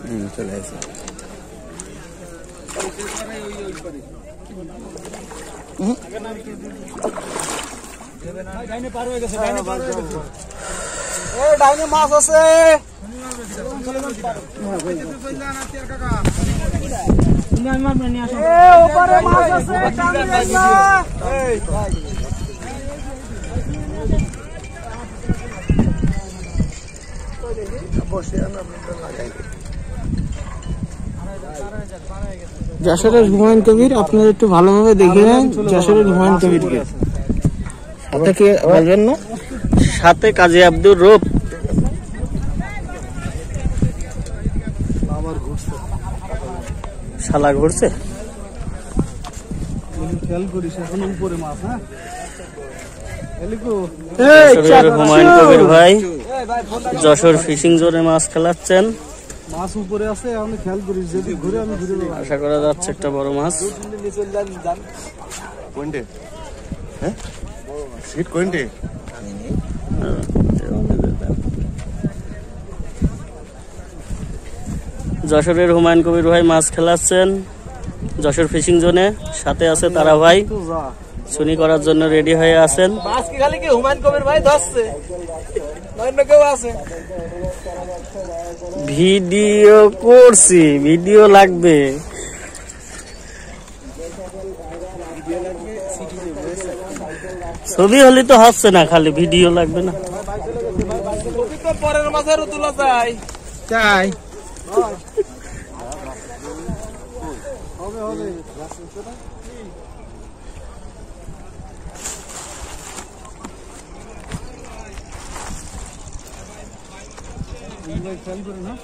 চলে আসে ডাইনে মাছ আছে যশোরের হুমায়ুন কবির আপনারা একটু ভালোভাবে দেখে নেন যশোরের হুমায়ুন কবিরকে সাথে কি বলবেন না সাথে কাজী আব্দুর রূপ শালা ঘুরছে খেয়াল করিস এখন উপরে মাছ হ্যাঁ হুমায়ুন কবির ভাই যশোর ফিশিং জোনে মাছ খেলাচ্ছেন মাছ উপরে আছে আমি খেয়াল করিস যদি ঘুরে আমি ঘুরে দেব আশা করা যাচ্ছে একটা বড় মাছ কোনটে হ্যাঁ সিট কোনটে যশোরের হুমায়ুন কবির ভাই মাছ খেলাচ্ছেন যশোর ফিশিং জোনে সাথে আছে তারা ভাই শুনি করার জন্য রেডি হয়ে আছেন মাছ কি খালি কি হুমায়ুন কবির ভাই ধরছে অন্য কেউ আছে ভিডিও করছি ভিডিও লাগবে ছবি হলে তো হচ্ছে না খালি ভিডিও লাগবে না ছবি তো পরের মাছেরও তোলা যায় চাই হবে হবে খেয়াল করে না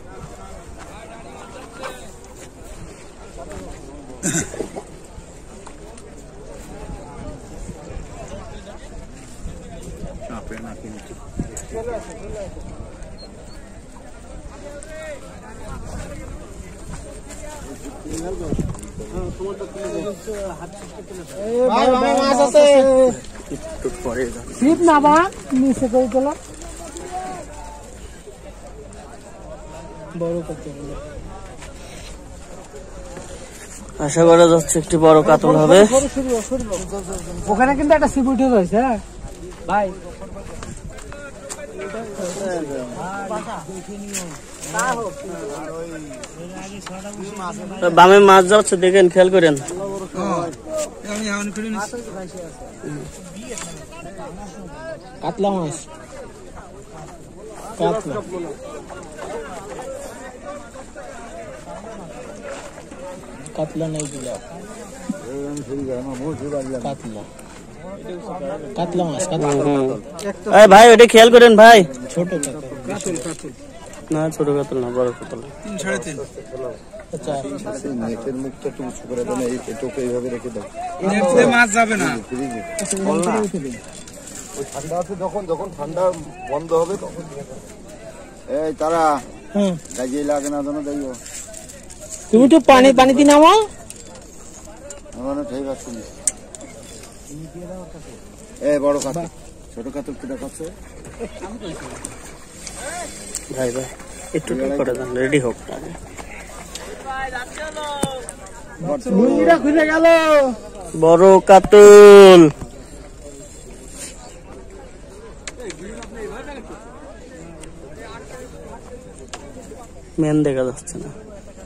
আশা করা যাচ্ছে একটি বড় কাতল হবে ওখানে কিন্তু একটা সিকিউরিটি রয়েছে ভাই বামে মাছ যাচ্ছে দেখেন খেয়াল করেন কাতলা মাছ কাতলা কাতলা नहीं दिया কাতলা কাতলা মাছ কাতলা এই ভাই ওটা খেয়াল করেন ভাই ছোট কাতল না ছোট কাতল না বড় কাতল 3.5 আচ্ছা নেটের মুখটা একটু উঁচু করে দেন এই এটাকে এইভাবে রেখে দাও নেটে মাছ যাবে না ওই ঠান্ডা আছে যখন ঠান্ডা বন্ধ হবে তখন এই তারা গাজে লাগে না জানো দাইও তুমি তো পানি পানি দি নামো আমার ঠিক আছে এই বড় কাতল ছোট কাতল কিটা করছে ভাই ভাই একটু করে দেন রেডি হোক আগে ভাই যাচ্ছে মুন্ডিটা খুলে গেল বড় কাতল মেন দেখা যাচ্ছে না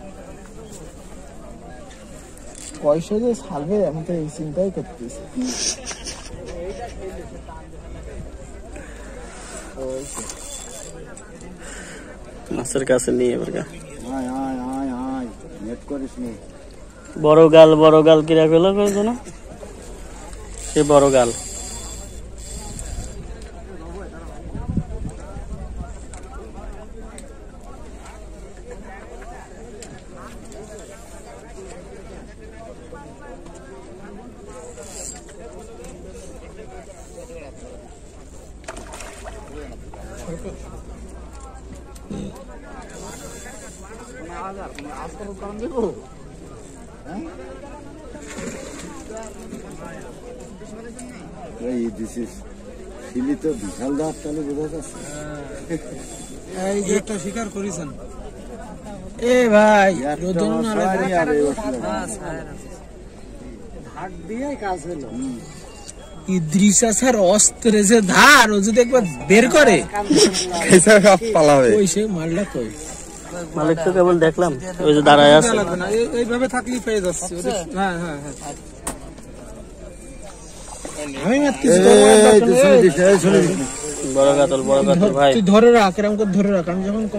পয়সা যে ছাড়বে আমি তো এই চিন্তাই করতেছি মাছের কাছে নিয়ে এবার নেট করিস নি বড় গাল কিরা গেলো না সে বড় গাল বিশাল দাঁত তাহলে বোঝা যাচ্ছে শিকার করেছেন এ ভাই ইদ্রিসা স্যার অস্ত্রে যে ধার ও যদি একবার বের করে পালাবে ওই সে মারলা কই মালিক তো কেবল দেখলাম ওই যে দাঁড়ায় আছে এইভাবে থাকলেই পেয়ে যাচ্ছে হ্যাঁ হ্যাঁ হ্যাঁ আমি বড় কাতল ভাই তুই ধরে রাখ এরকম করে ধরে রাখ আমি যখন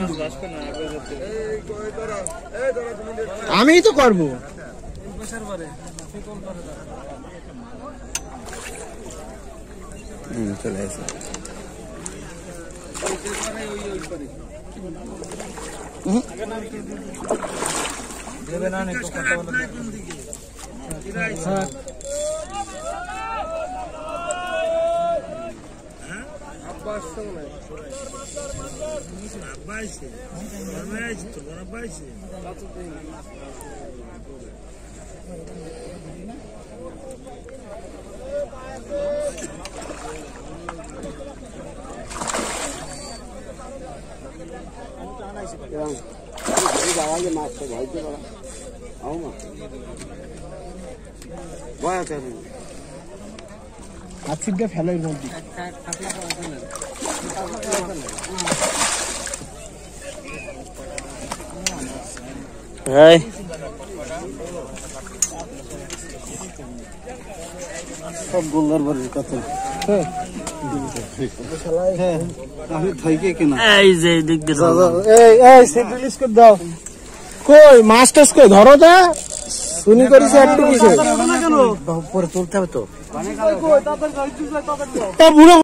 আমিই তো করবো চলে আসে দেবে না একটু কথা বলে আছিটা ফেলার মধ্যে হ্যাঁ সব গোলদার বাড়ির কথা আমি থাইকে কিনা এই যে দিক দিয়ে এই সেট রিলিজ করে দাও কই মাস্টার্স কই ধরো তা শুনি করিস একটু কিসে পরে তুলতে হবে তো বুড়ো